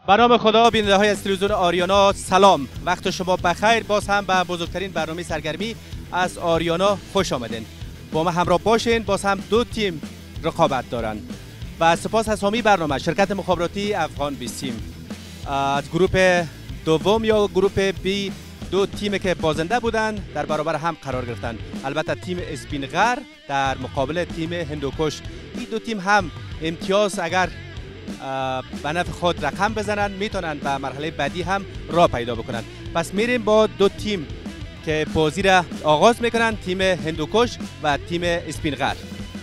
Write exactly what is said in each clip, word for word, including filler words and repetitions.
به نام خدا، بیننده های از تلویزیون آریانا سلام، وقت شما بخیر. باز هم به بزرگترین برنامه سرگرمی از آریانا خوش آمدین. با ما همراه باشین. باز هم دو تیم رقابت دارن و سپاس از حامی برنامه شرکت مخابراتی افغان بیسیم. از گروه دوم یا گروه بی دو تیمی که بازنده بودن در برابر هم قرار گرفتن. البته تیم اسپینغر در مقابل تیم هندوکش. این دو تیم هم امتیاز اگر به نفع خود رقم بزنن میتونن به مرحله بعدی هم راه پیدا بکنن. پس میریم با دو تیم که بازی را آغاز میکنن، تیم هندوکش و تیم اسپینغر.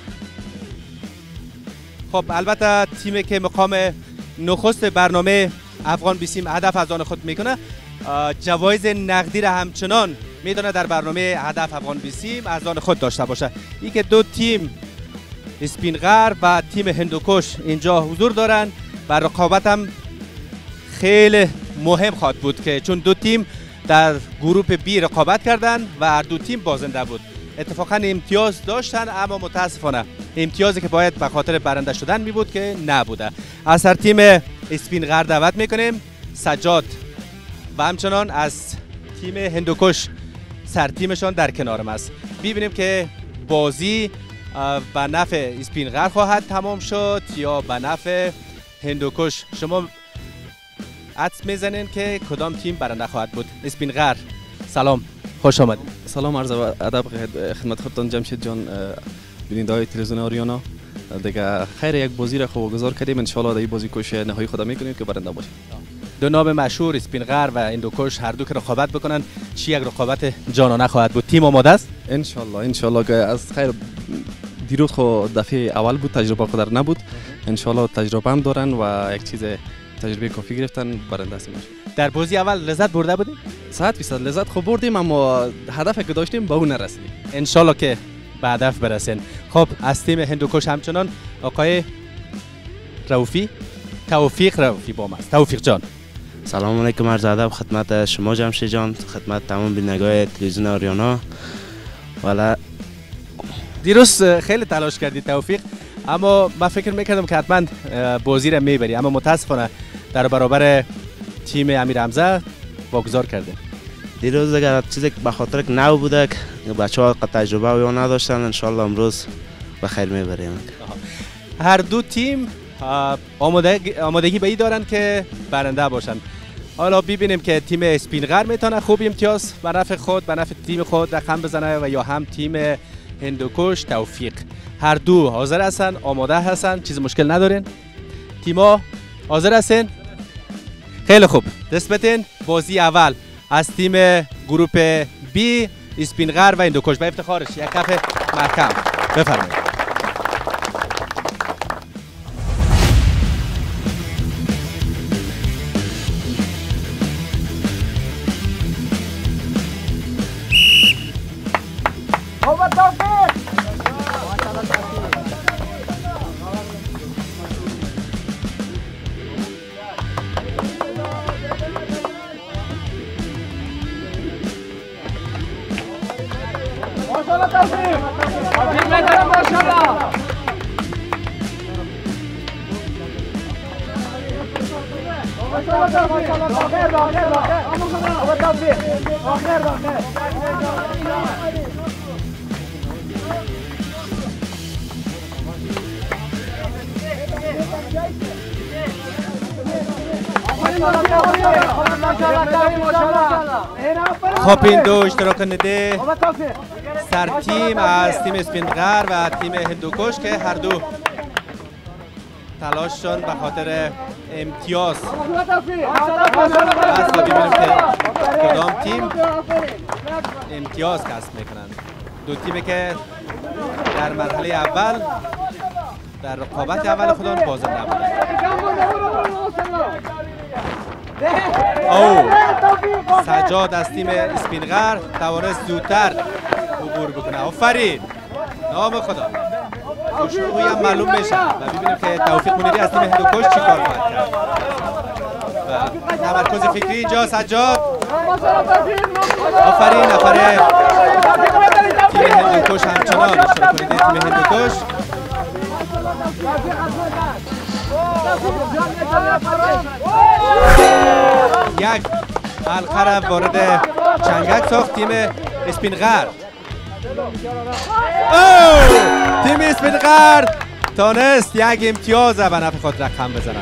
خب البته تیمی که مقام نخست برنامه افغان بیسیم هدف از آن خود میکنه، جوایز نقدی را همچنان میتونه در برنامه هدف افغان بیسیم از آن خود داشته باشه. این که دو تیم اسپینغر و تیم هندوکش اینجا حضور دارن و رقابت هم خیلی مهم خواهد بود که چون دو تیم در گروه بی رقابت کردن و هر دو تیم بازنده بود. اتفاقا امتیاز داشتن اما متاسفانه امتیازی که باید به خاطر برنده شدن می بود که نبوده. از هر تیم اسپینغر دعوت میکنیم سجاد و همچنان از تیم هندوکش سر تیمشان در کنارم است. ببینیم که بازی به نفع اسپینغر خواهد تمام شد یا به نفع هندوکش. شما حدس میزنین که کدام تیم برنده خواهد بود؟ اسپینغر سلام، خوش آمدید. سلام، عرض ادب خدمت خودتان جمشید جان، بیننده های تلویزیون آریانا. دیگه خیر یک بازی را خوب کردیم، ان شاء الله در این بازی کوشش نهایی خود میکنیم که برنده باشیم. دو نام مشهور اسپینغر و هندوکش هر دو که رقابت بکنن، چی یک رقابت جانانه خواهد بود؟ تیم آماده است؟ ان شاء الله ان شاء الله که از خیر دیروز خو دفعه اول بود، تجربه خود نبود. ان شاء الله تجربه هم دارن و یک چیز تجربه کافی گرفتن، برنده هستیم. در بازی اول لذت برده بودیم؟ صد فیصد لذت خوب بردیم، اما هدفی که داشتیم به اون نرسیدیم. ان شاء الله که به هدف برسین. خب از تیم هندوکش همچنان آقای روفی توفیق روفی با ما است. توفیق جان سلام علیکم، عرض ادب خدمت شما جمشید جان، خدمت تمام بینندگان تلویزیون آریانا. والا دیروز خیلی تلاش کردی توفیق، اما من فکر میکردم که حتما بازی را میبری، اما متاسفانه در برابر تیم امیر حمزه واگذار کرده. دیروز اگر چیزی به خاطر که نو بوده که بچه‌ها تجربه و یا نداشتن، ان شاء الله امروز به خیر میبریم. هر دو تیم آمادگی آمادگی به این دارن که برنده باشن. حالا ببینیم که تیم اسپینغر میتونه خوب امتیاز به نفع خود به نفع تیم خود رقم بزنه و یا هم تیم هندوکش توفیق. هر دو حاضر هستن، آماده هستن، چیز مشکل ندارین. تیما حاضر هستین؟ خیلی خوب، دست بتین. بازی اول از تیم گروه بی اسپینغر و هندوکش، به افتخارش یک کف محکم بفرمایید. خب این دو اشتراک کننده سر تیم از تیم اسپینغر و تیم هندوکش که هر دو تلاششان به خاطر امتیاز از ببینیم که کدام تیم امتیاز کسب میکنن. دو تیمی که در مرحله اول در رقابت اول خودان بازنده بودند. او سجاد از تیم اسپینغر توانست زودتر عبور بکنه. آفرین، نام خدا. خوشرویی هم معلوم میشه و ببینیم که توفیق منیری از تیم هندوکش چی کار خواهد کرد. و تمرکز فکری اینجا سجاد. آفرین، نفره تیم هندوکش همچنان اشتراک کننده تیم هندوکش. یک حلقه را وارد چنگک ساخت تیم اسپینغر. تیم اسپینغر تانست یک امتیاز به نفع خود رقم بزنند.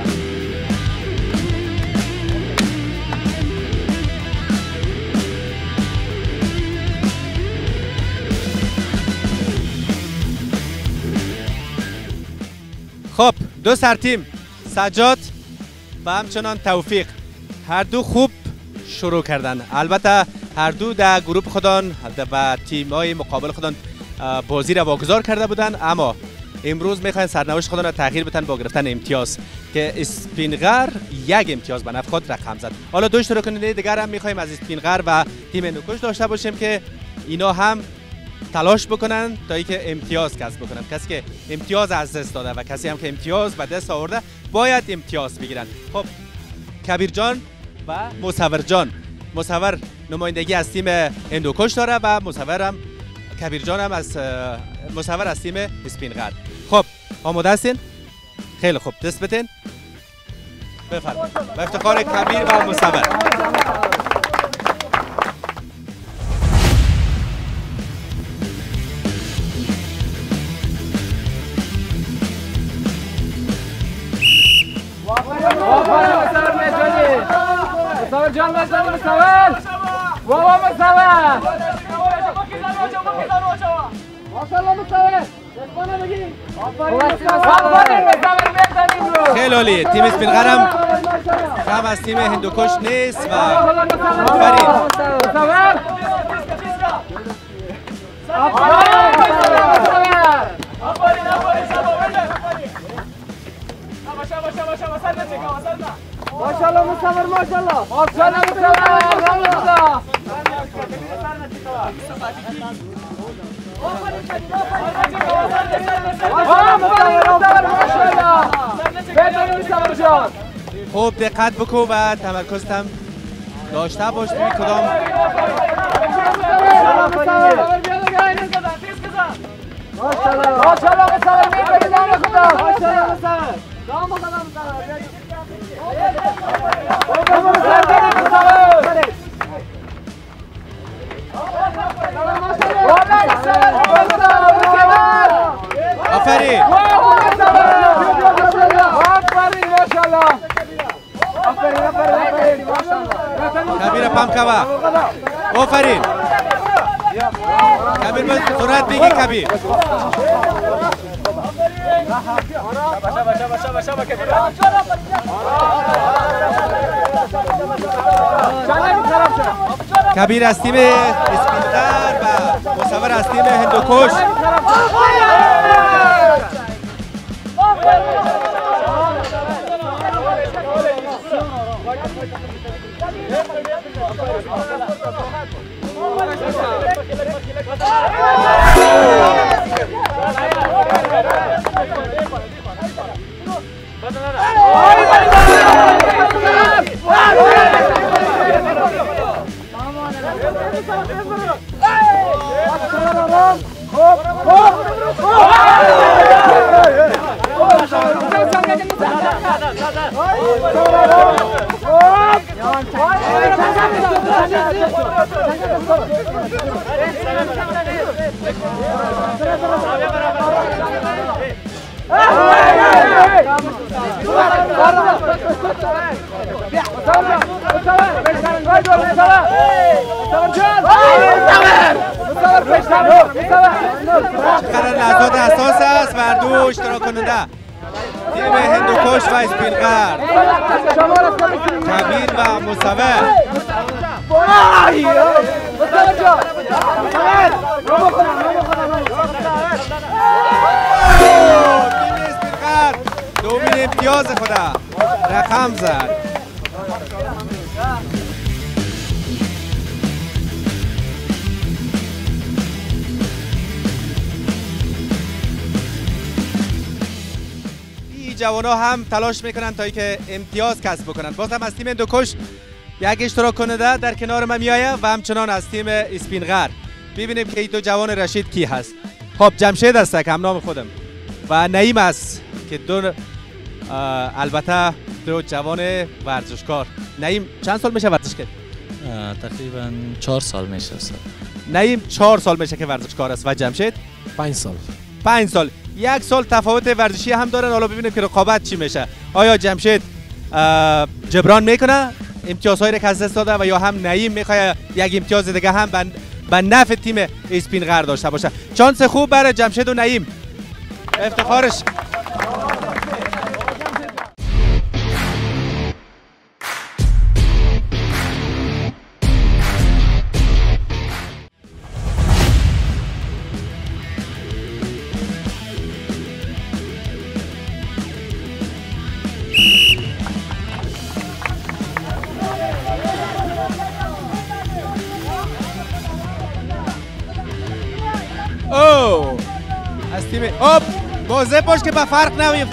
خب دو سر تیم سجاد و همچنان توفیق هر دو خوب شروع کردن. البته هر دو در گروه خودان و تیم های مقابل خودان بازی را واگذار کرده بودند، اما امروز میخواین سرنوشت خودان را تغییر بدن با گرفتن امتیاز که اسپینغر یک امتیاز به نفع خود رقم زد. حالا دو اشتراک کننده دیگر هم میخوایم از اسپینغر و تیم هندوکش داشته باشیم که اینا هم تلاش بکنن تا اینکه امتیاز کسب بکنن. کسی که امتیاز از دست داده و کسی هم که امتیاز به دست آورده باید امتیاز بگیرن. خب کبیر جان و مصور جان، مصور نمایندگی از تیم هندوکش داره و مصور هم کبیر جان هم از مصور از تیم اسپینغر. خب آماده هستین؟ خیلی خوب، دست بتین بفرمایید. با افتخار کبیر و مصور. مصور جان مصور مصور بابا مصور ماشاءالله مصور خیلی عالی. تیم اسپینغر هم کم از تیم هندوکش نیست و آفرین. ماشاءالله مصور ماشاءالله ماشاءالله مصور خوب دقت بکن و تمرکزت هم داشته باش ببین کدام ماشاءالله مصور میبری دام خدا ماشاءالله مصور دام خدا آفرین. کبیر پم کوا. آفرین. کبیر باید سرعت بگی کبیر. کبیر از تیم اسپینغر و مصور از تیم هندوکش. چقدر لحظات حساس است و هر دو اشتراک کننده تیم هندوکش و اسپینغر، کبیر و مصور. تیم اسپینغر دومین امتیاز خدا رقم زد. جوان ها هم تلاش میکنن تا اینکه امتیاز کسب بکنن. باز هم از تیم هندوکش یک اشتراک کننده در کنار ما میایه و همچنان از تیم اسپینغر. ببینیم که این دو جوان رشید کی هست. خب جمشید است که هم نام خودم و نعیم است که دو البته تو جوان ورزشکار. نعیم چند سال میشه ورزش کرد؟ تقریبا چهار سال میشه استاد. نعیم چهار سال میشه که ورزشکار است و جمشید پنج سال. پنج سال. یک سال تفاوت ورزشی هم دارن. حالا ببینیم که رقابت چی میشه. آیا جمشید جبران میکنه امتیازهایی را که از دست داده و یا هم نعیم میخواد یک امتیاز دیگه هم به به نفع تیم اسپینغر داشته باشه؟ چانس خوب برای جمشید و نعیم. افتخارش. اوه از تیم اوب موضع باش که با فرق نویم.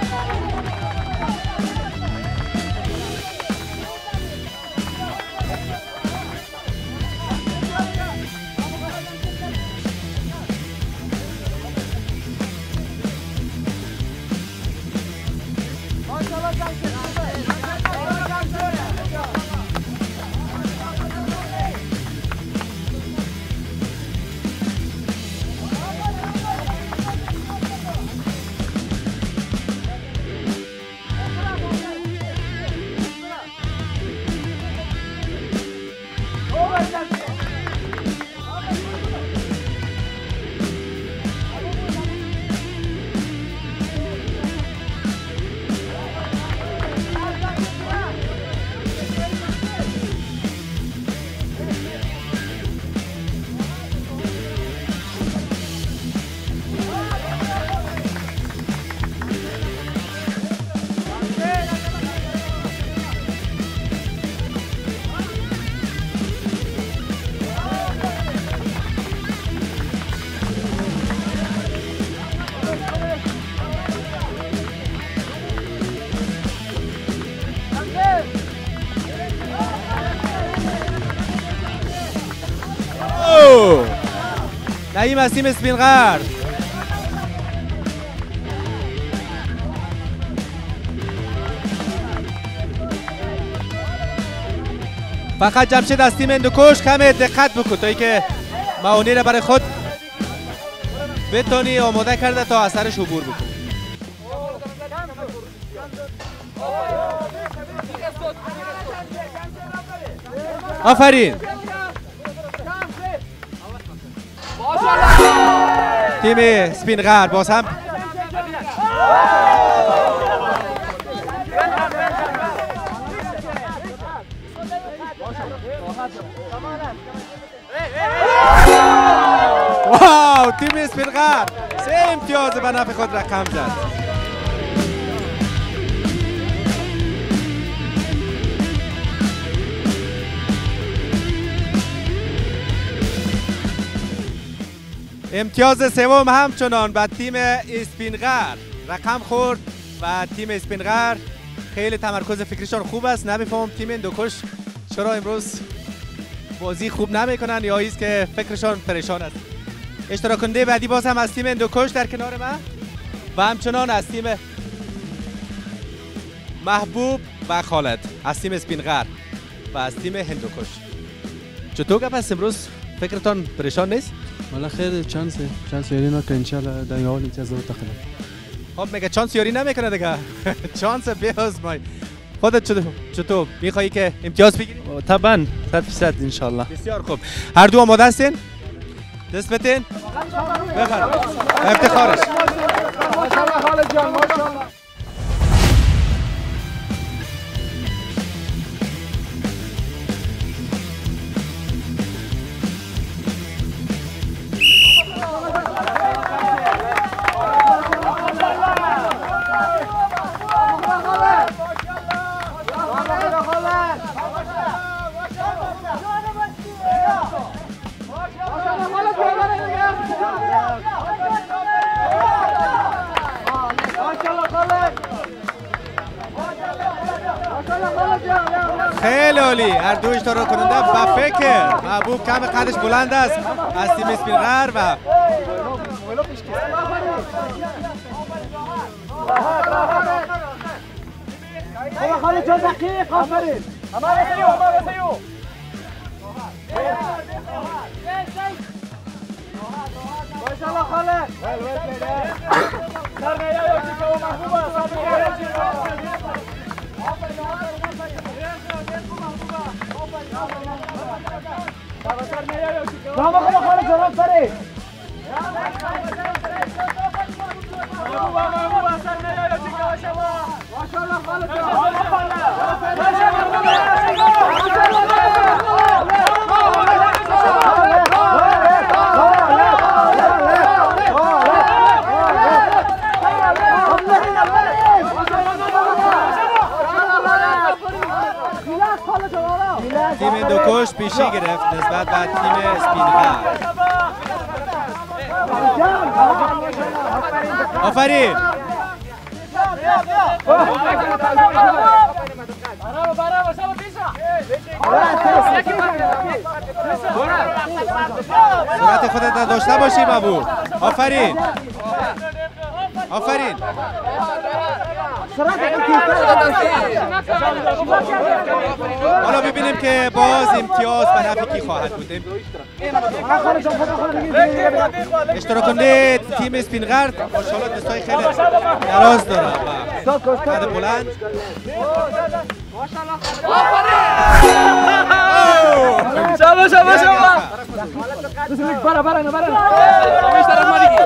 نعیم از تیم اسپینغر. فقط جمشید از تیم هندوکش کم دقت بکن تا اینکه معاونی را برای خود بتونی آماده کرده تا اثرش عبور بکن. آفرین. تیم اسپینغر باز هم واو تیم اسپینغر سه امتیاز به نفع خود رقم زد. امتیاز سوم همچنان به تیم اسپینغر رقم خورد و تیم اسپینغر خیلی تمرکز فکریشان خوب است. نمیفهم تیم هندوکش چرا امروز بازی خوب نمیکنن یا ایست که فکرشان پریشان است. اشتراک کننده بعدی باز هم از تیم هندوکش در کنار من و همچنان از تیم محبوب و خالد از تیم اسپینغر و از تیم هندوکش. چطور گپ است امروز؟ فکرتان پریشان نیست؟ والا خیر چانس چانس یاری نکنه ان شاء الله در حال انتظار تخلف. خب میگه چانس یاری نمیکنه دیگه. چانس بیازمای. خودت چطور چطور میخوایی که امتیاز بگیری؟ طبعا صد درصد ان شاء الله. بسیار خوب. هر دو آماده هستین؟ دست بتین؟ بفرمایید. افتخارش. ماشاءالله خالد جان ماشاءالله. خیلی عالی. هر دو اشتراک کننده با فکر. محبوب کم قدش بلند است از تیم اسپینغر و چهار دقیق آفرین همه رسیو همه رسیو ماشاءالله خالد سر نیا یا چیکو محبوبه سر نیا یا چیکو سر نیا یا چیکو نام خدا خالد جواب سری محبوبه محبوبه سر نیا یا چیکو شما ماشاءالله خالد تیم هندوکش پیشی گرفت نسبت به تیم اسپینغر. آفرین. سرعت خودت داشته باشی بابو. آفرین. آفرین. حالا ببینیم که باز امتیاز به نفع کی خواهد بود. اشتراک کننده تیم اسپینغر ماشاءالله دستای خیلی دراز داره و قد بلند. شاباش شاباش شاباش برا برا نه برا ايش طرف ما دي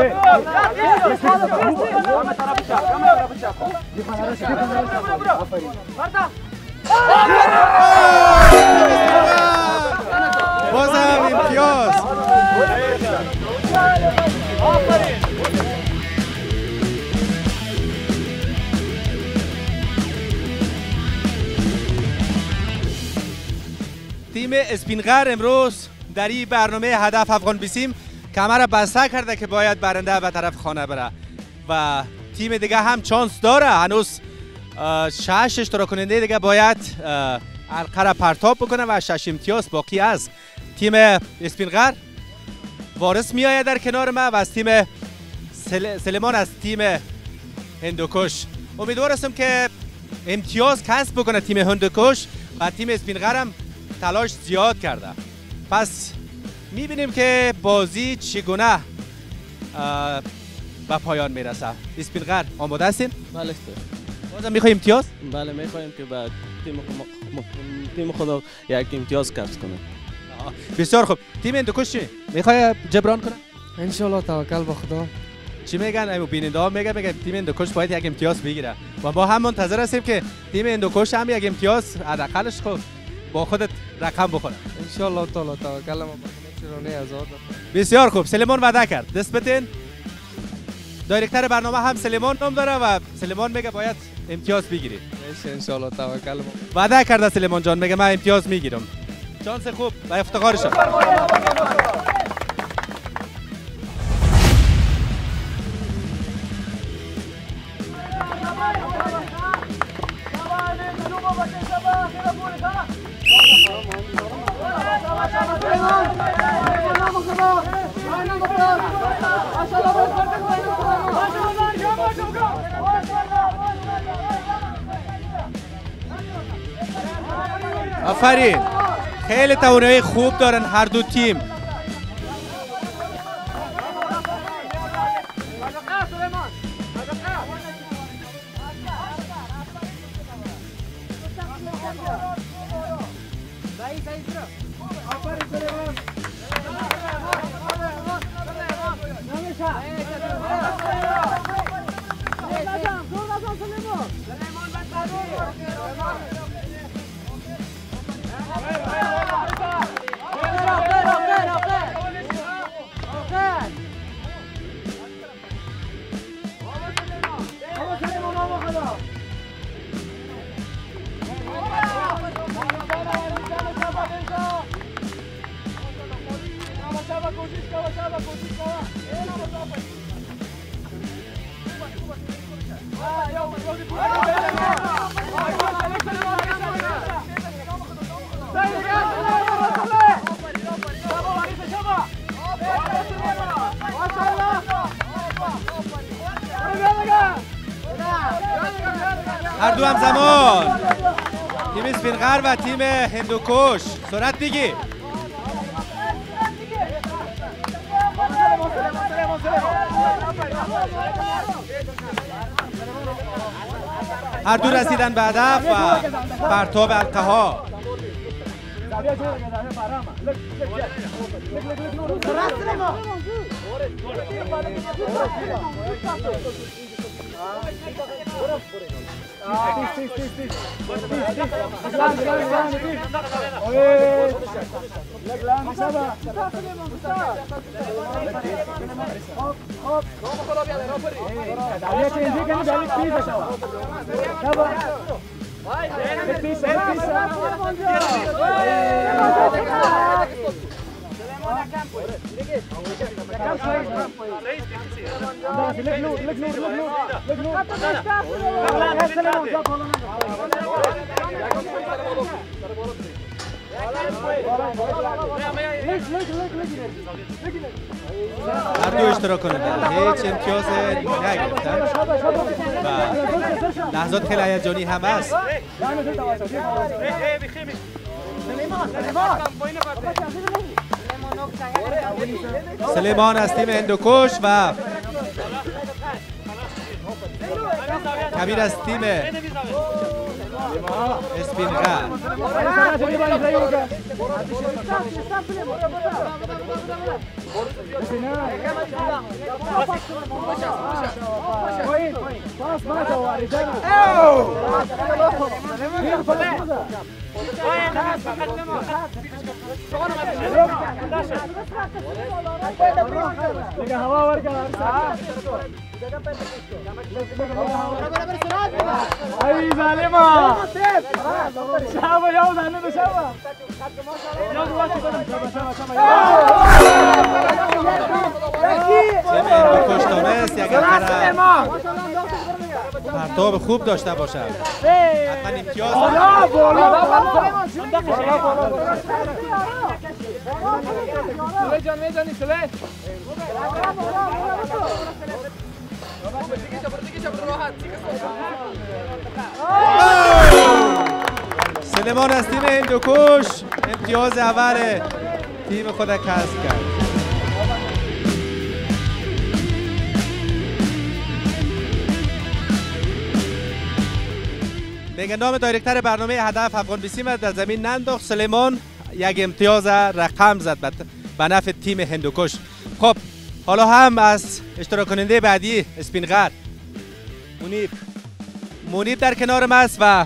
باز هم امتیاز. تیم اسپینغر امروز در این برنامه هدف افغان بیسیم کمر بسته کرده که باید برنده به طرف خانه بره و تیم دیگه هم چانس داره. هنوز شش اشتراک کننده دیگه باید حلقه را پرتاب بکنه و شش امتیاز باقی است. تیم اسپینغر وارث می آید در کنار ما و از تیم سل... سلیمان از تیم هندوکش. امیدوار هستم که امتیاز کسب بکنه تیم هندوکش و تیم اسپینغر هم تلاش زیاد کرده. پس میبینیم که بازی چگونه به پایان میرسه. اسپینغر آماده هستین؟ بله. بازم میخوایم امتیاز؟ بله میخوایم که بعد تیم تیم خدا یک امتیاز کسب کنه. بسیار خوب. تیم هندوکش چی میخواد جبران کنه؟ ان شاء الله توکل به خدا. چی میگن ایو بیننده ها میگن میگن تیم هندوکش باید یک امتیاز بگیره و با هم منتظر هستیم که تیم هندوکش هم یک امتیاز حداقلش خب با خودت رقم بخوره. ان شاء الله تعالی توکل ما چرونه آزاد. بسیار خوب. سلیمان وعده کرد دست بدین. دایرکتور برنامه هم سلیمان نام داره و سلیمان میگه باید امتیاز بگیری. ان شاء الله توکل ما. وعده کرده سلیمان جان میگه من امتیاز میگیرم. شانس خوب و افتخارش. آفرین. خیلی توانایی خوب دارن هر دو تیم. هر دو همزمان تیم اسپینغر و تیم هندوکش. سرعت بگی. هر دو رسیدن به هدف و پرتاب القها. هر دو اشتراک کننده هیچ امتیاز نگرفتن و لحظات خیلی هیجانی هم است. سلیمان از تیم هندوکش و کبیر از تیم اسپینغر. ای ظالما شابه یا زنه دو شابه یا دو وقتی کنم شابه شابه تیم هندوکش دانست یک پرتاب خوب داشته باشد حتما امتیاز سله جان میزنی سله سلیمان از تیم هندوکش امتیاز اول تیم خود کسب کرد. به نام دایرکتر برنامه هدف افغان بیسیم در زمین ننداخت. سلیمان یک امتیاز رقم زد به نفع تیم هندوکش. خب حالا هم از اشتراک کننده بعدی اسپینغر منیب منیب در کنار ما است و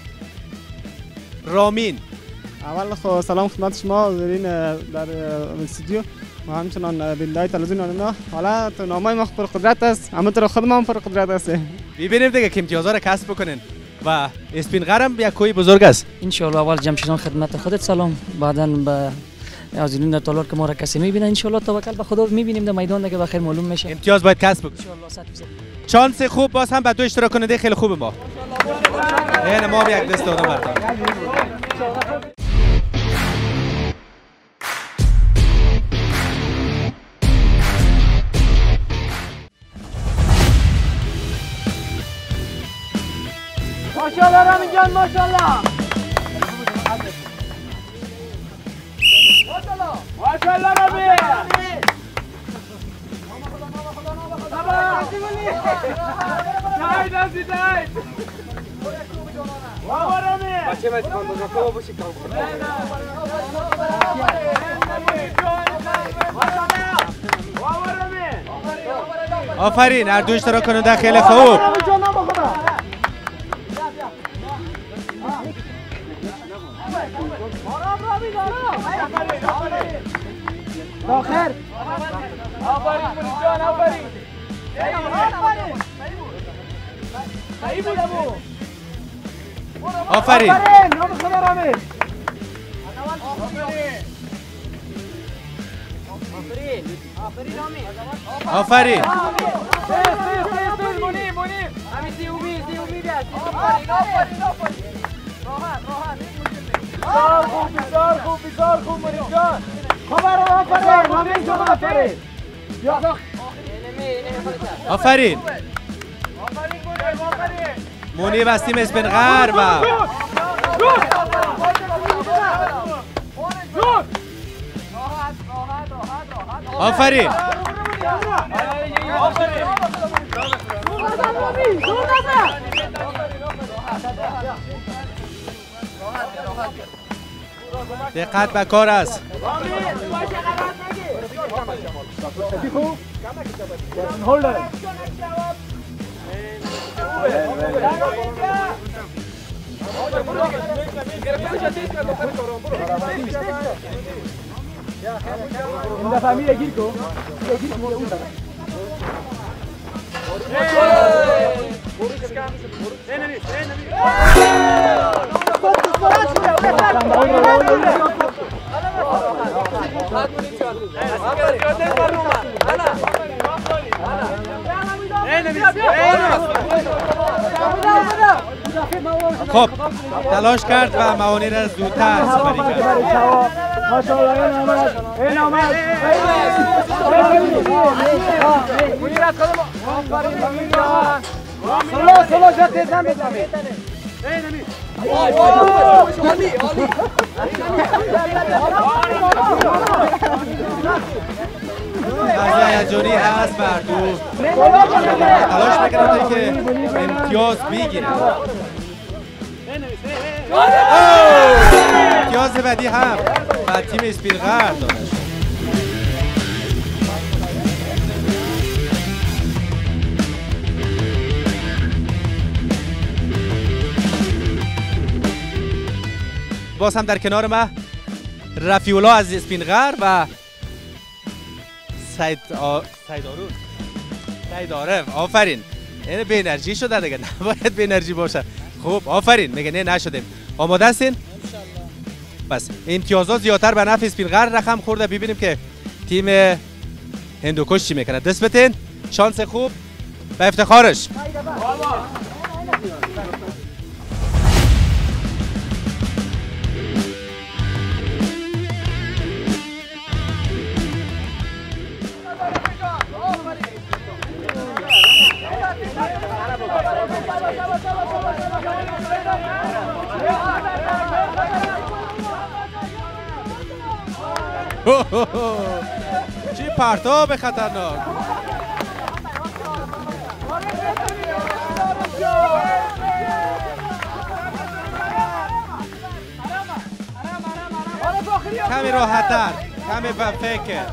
رامین. اول خب سلام خدمت شما حاضرین در استودیو و همچنان بیننده تلویزیون آریانا. حالا تو نامه ما پر قدرت است، همونطور خود ما هم پر قدرت است. ببینیم دیگه که امتیازها را کسب بکنین و اسپینغر هم یک کوی بزرگ است. ان شاء الله اول جمشیدان خدمت خودت سلام، بعداً به حاضرین در تالار که ما را کسی میبینن ان شاء الله توکل به خدا میبینیم در میدان دیگه بخیر معلوم میشه. امتیاز باید کسب بکنیم ان شاء الله صد درصد. چانس خوب باز هم به دو اشتراک کننده خیلی خوب ما. این ما هم یک دست دادم برتان. ماشاءالله رامین جان ماشاءالله ماشاءالله رامین جای دستی جای بابا رامین بچه بچه کن بزرگ باشی کن آفرین هر دو اشتراک کننده خیلی خوب. آخر آفرین منیب جان آفرین صحیح بود ابو آفرین نام خدا رامین آفرین منیب منیب همین سی امید سی امید است آفرین آفرین آفرین راحت راحت خوب بسیار خوب بسیار خوب منیب جان خبر آفرین رامین جان آفرین آفرین منیب از تیم اسپینغر و آفرین. دقت به کار است. La familia Kirko. خب تلاش کرد و موانع را زودتر سپری کرد. از هیجانی هست بردو تلاش میکنه که امتیاز بگیره. امتیاز بعدی هم و تیم اسپینغر داشت. باز هم در کنار ما رفیولا از اسپینغر و سید آ... سید آرون سید عارف. آفرین. این به انرژی شده دیگه، نباید به انرژی باشه. خوب آفرین. میگه نه نشدیم. آماده هستین؟ بس امتیازات زیادتر به نفع اسپینغر رقم خورده. ببینیم که تیم هندوکش چی میکنه. دست بتین. شانس خوب و افتخارش. چی پرتاب خطرناک. کمی راحت‌تر، کمی با فکر.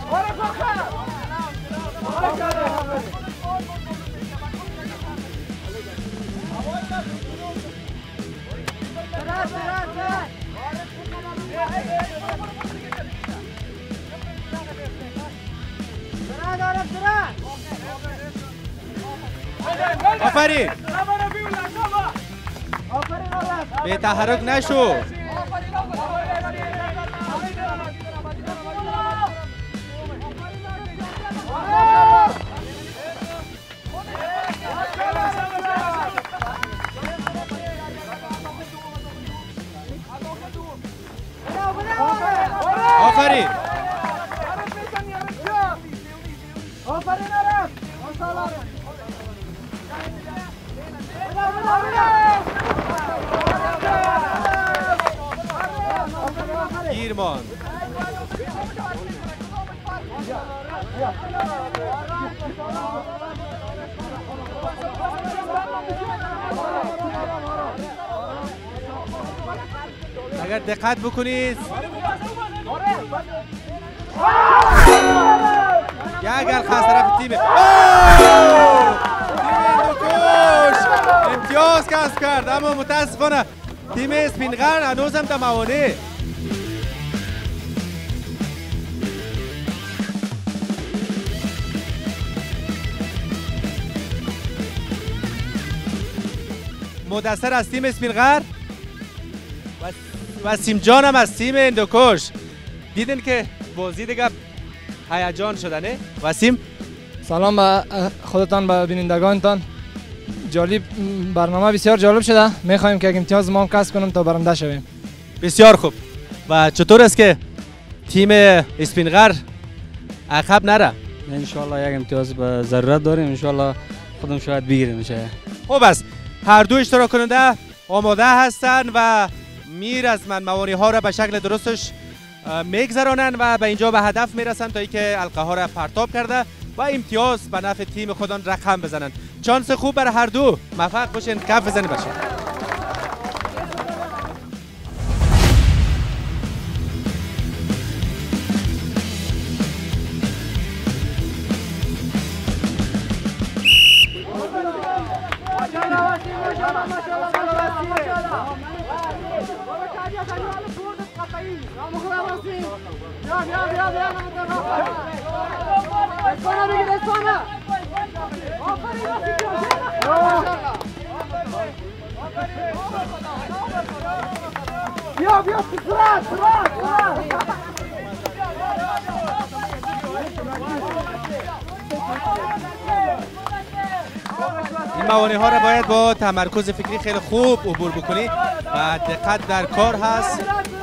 آفرین. به تحرک نشو. آفرین. گیرمان. اگر دقت بکنید یک گل خاص طرف تیم تیم هندوکش امتیاز کسب کرد، اما متاسفانه تیم اسپینغر هنوز هم در موانع. مدثر از تیم اسپینغر و وسیم جان هم از تیم هندوکش. دیدین که بازی دیگه هیجان شده نه؟ وسیم سلام به خودتان، به بینندگانتان. جالب، برنامه بسیار جالب شده. میخوایم که امتیاز ما هم کسب کنیم تا برنده شویم. بسیار خوب. و چطور است که تیم اسپینغر عقب نره؟ ان شاء الله یک امتیاز به ضرورت داریم. ان شاء الله خودم شاید بگیریم. میشه خوب است، هر دو اشتراک کننده آماده هستند و میرسمند موانع ها را به شکل درستش میگذرانند و به اینجا به هدف میرسند تا اینکه حلقه ها را پرتاب کرده و امتیاز به نفع تیم خودان رقم بزنند. چانس خوب برای هر دو، موفق باشین، کف بزنید باشین. بیا بیا سرعت سرعت این موانع ها را باید با تمرکز فکری خیلی خوب عبور بکنی و دقت در کار هست.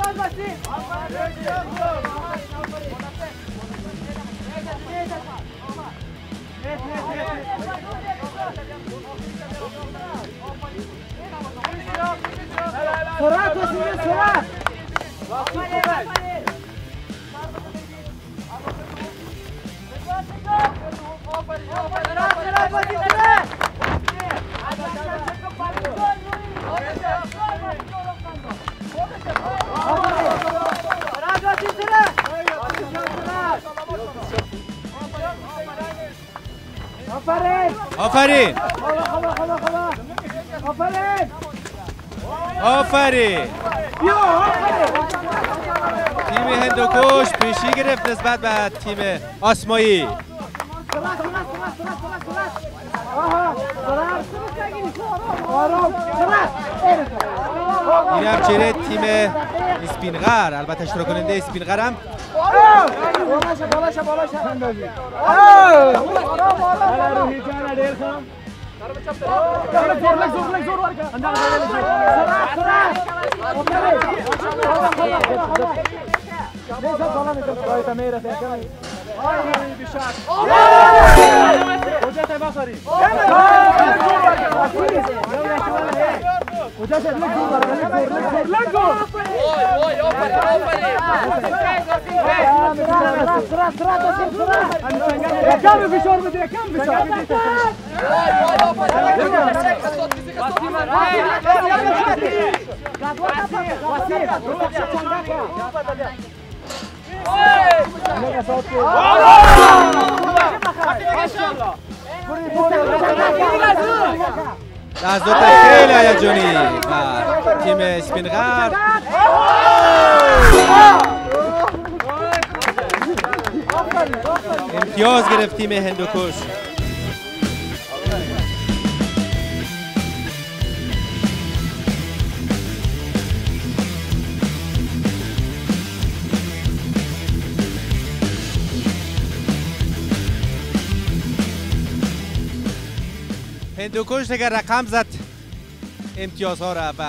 سرعت وسیله سرعت آفرین آفرین آفرین. تیم هندوکش پیشی گرفت نسبت به تیم آسمایی. این هم چهره تیم اسپینغر، البته اشتراک کننده اسپینغر هم لحظات خیلی هیجانی و تیم اسپینغر امتیاز گرفت تیم هندوکش. هندوکش دیگر رقم زد امتیازها را و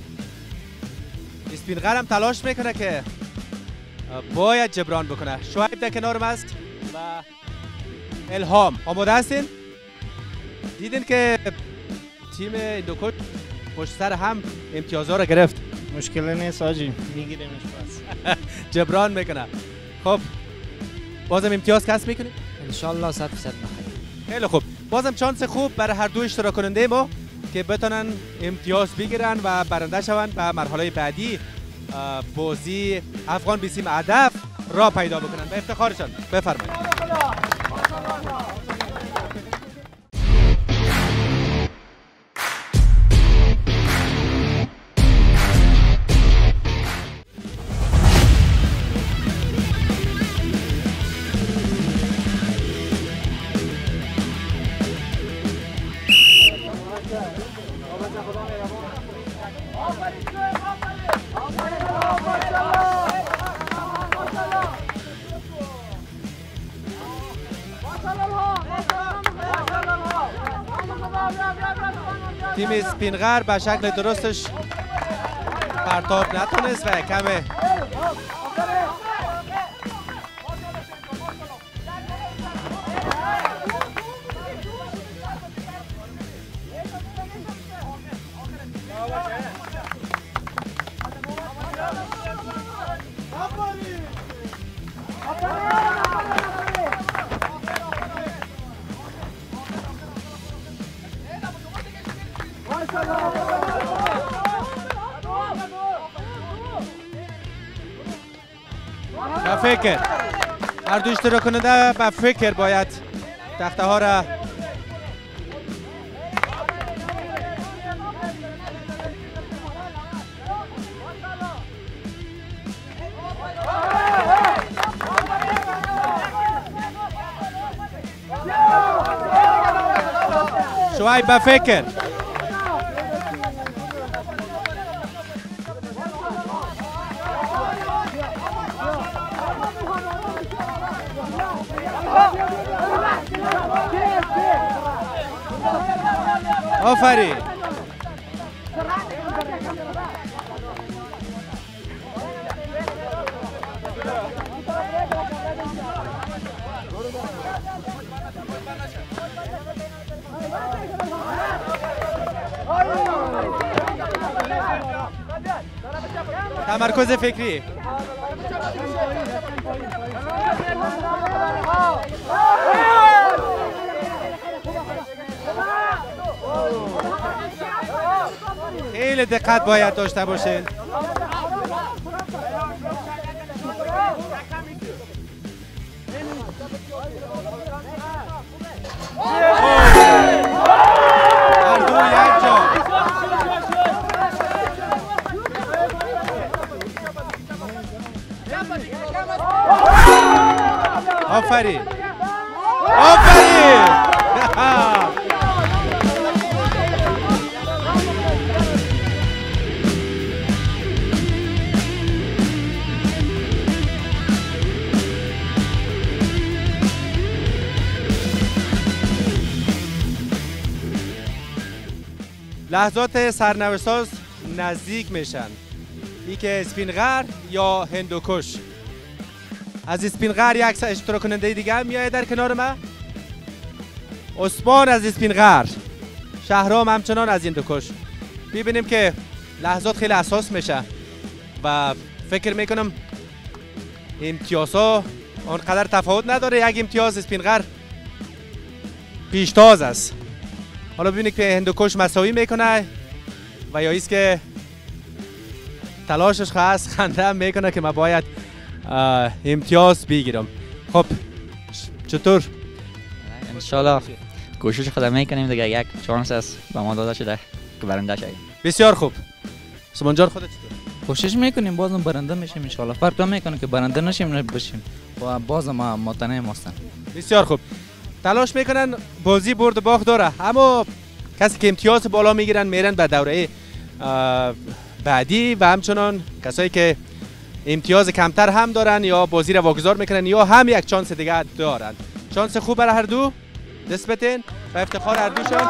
اسپینغر هم تلاش میکنه که باید جبران بکنه. شعیب در کنارم است و الهام. آماده هستین؟ دیدین که تیم هندوکش پشت سر هم امتیازها را گرفت. مشکل نیست آجی، میگیریمش بس. جبران میکنه. خب بازم امتیاز کسب میکنیم؟ انشالله صد فیصد بخیر. خیلی خوب، بازم چانس خوب برای هر دو اشتراک کننده ما که بتونن امتیاز بگیرن و برنده شوند به مرحله بعدی بازی افغان بیسیم هدف را پیدا بکنن. به افتخارشان بفرمایید. تیم اسپینغر به شکل درستش پرتاب نتونست و کمه به فکر هر دو اشتراک کننده به فکر باید تخته ها را شوی به فکر آفرین تمرکز فکری خیلی دقت باید داشته باشین. هر دو یک جا. آفرین آفرین لحظات سرنوشت‌ساز نزدیک میشن. ای که اسپینغر یا هندوکش. از اسپینغر یک اشتراک کننده دیگه هم میاد در کنار ما. عثمان از اسپینغر، شهرام همچنان از هندوکش. ببینیم که لحظات خیلی حساس میشه و فکر میکنم امتیازها آنقدر تفاوت نداره. یک امتیاز اسپینغر پیشتاز است. حالا ببینید که هندوکش مساوی میکنه و یا ایست که تلاشش هست خنده هم میکنه که من باید امتیاز بگیرم. خب چطور؟ انشالله کوشش خودم میکنیم دیگه. یک چانس است به ما داده شده که برنده شویم. بسیار خوب. سامان جان خودت چطور؟ کوشش میکنیم بازم برنده میشیم انشالله. فرق میکنه که برنده نشیم نه بشیم و بازم ما مطمئن هستم. بسیار خوب. تلاش میکنن، بازی برد و باخت داره، اما کسی که امتیاز بالا میگیرن میرن به دوره بعدی و همچنان کسایی که امتیاز کمتر هم دارن یا بازی را واگذار میکنن یا هم یک چانس دیگه دارن. چانس خوب برای هر دو، دست بتین و افتخار هر دوشان.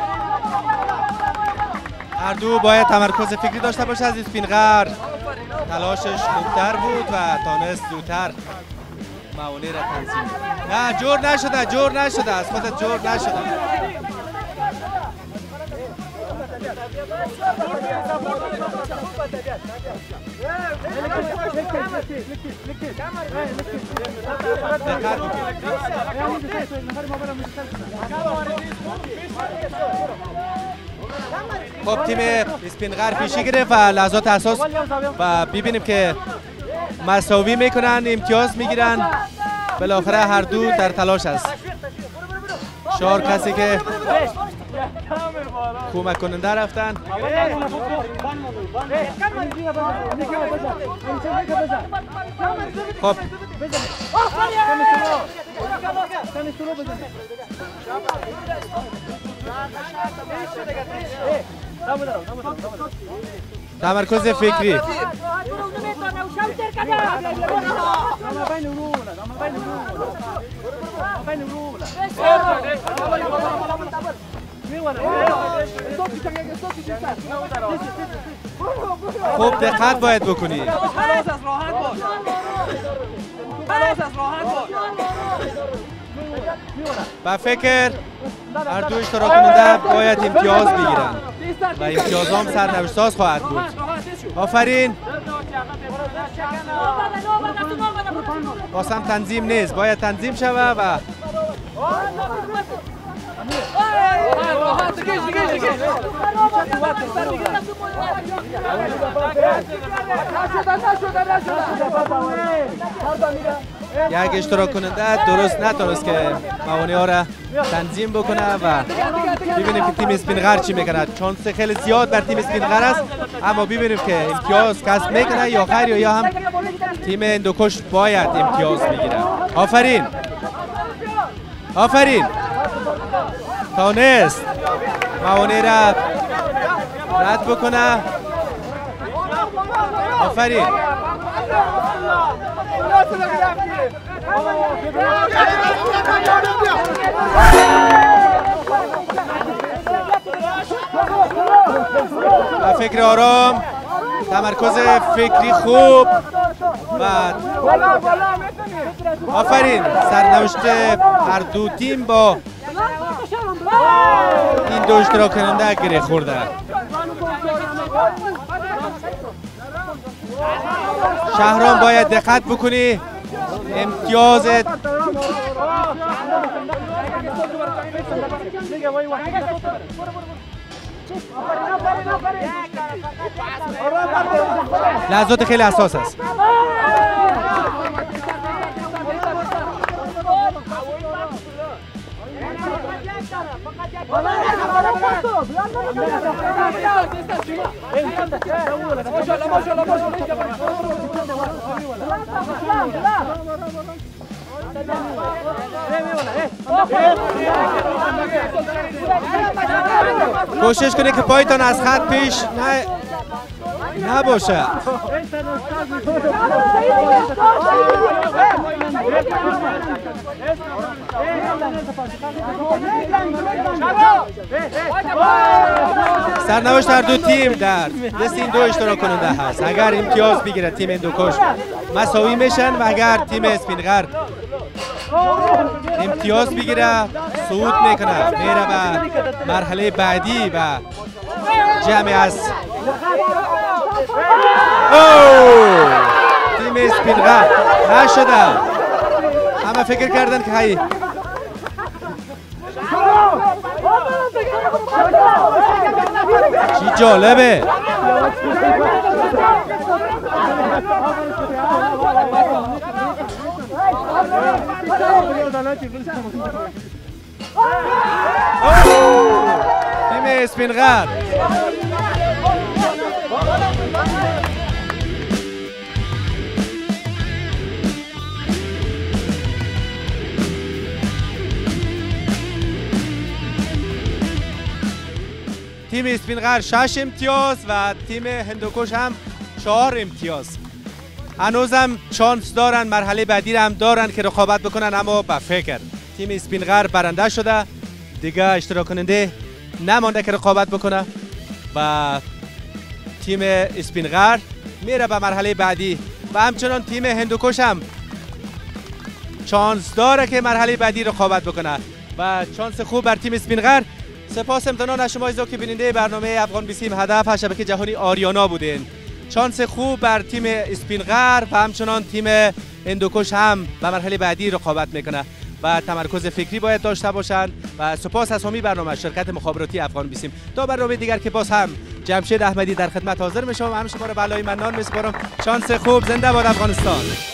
هر دو باید تمرکز فکری داشته باشه. از اسپینغر تلاشش خوبتر بود و تانست زودتر موانع را تنظیم. نه جور نشده، جور نشده، از خودت جور نشده. خب تیم اسپینغر پیشی گرفت و لحظات اساس و ببینیم که مساوی میکنن، امتیاز میگیرن. بالاخره هر دو در تلاش است. چهار کسی که کمک کننده رفتن. خب تمرکز فکری. خوب دقت باید بکنی. با فکر هر دو اشتراک کننده باید امتیاز بگیرن و امتیاز هم سرنوشت ساز خواهد بود. آفرین. باسم تنظیم نیست، باید تنظیم شود و یک اشتراک کننده درست نتونست که موانع ها را تنظیم بکنه و ببینیم که تیم اسپینغر چی میکنه. چانس خیلی زیاد بر تیم اسپینغر است، اما ببینیم که امتیاز کسب میکنه یا خیر، یا هم تیم هندوکش باید امتیاز بگیره. آفرین آفرین. تانست موانع را رد بکنه. آفرین. و فکر آرام، تمرکز فکری خوب و آفرین. سرنوشت هر دو تیم با این دو اشتراک کننده گره خورده. شهرام باید دقت بکنی، امتیازت لحظات خیلی حساس است. کوشش کنید که پایتان از خط پیش نه نباشه. سرنوشت هر دو تیم در دست این دو اشتراک کننده هست. اگر امتیاز بگیره تیم هندوکش مساوی میشن و اگر تیم اسپینغر امتیاز بگیره صعود میکنه، میره به مرحله بعدی و جمع است. اوه تیم اسپینغر نشده. همه فکر کردن که هی چی جالبه. تیم اسپینغر تیم اسپینغر شش امتیاز و تیم هندوکش هم چهار امتیاز. هنوزم چانس دارن، مرحله بعدی هم دارن که رقابت بکنن، اما با فکر تیم اسپینغر برنده شده. دیگه اشتراک کننده نمانده که رقابت بکنه و تیم اسپینغر میره به مرحله بعدی و همچنان تیم هندوکش هم چانس داره که مرحله بعدی رقابت بکنه و چانس خوب بر تیم اسپینغر. سپاس امتنان از شما عزیزان که بیننده برنامه افغان بیسیم هدف از شبکه جهانی آریانا بودین. چانس خوب بر تیم اسپینغر و همچنان تیم هندوکش هم به مرحله بعدی رقابت میکنه و تمرکز فکری باید داشته باشند و سپاس از حامی برنامه شرکت مخابراتی افغان بیسیم. تا برنامه دیگر که باز هم جمشید احمدی در خدمت حاضر میشم. همه شما رو به علای منان میسپارم. شانس خوب. زنده باد افغانستان.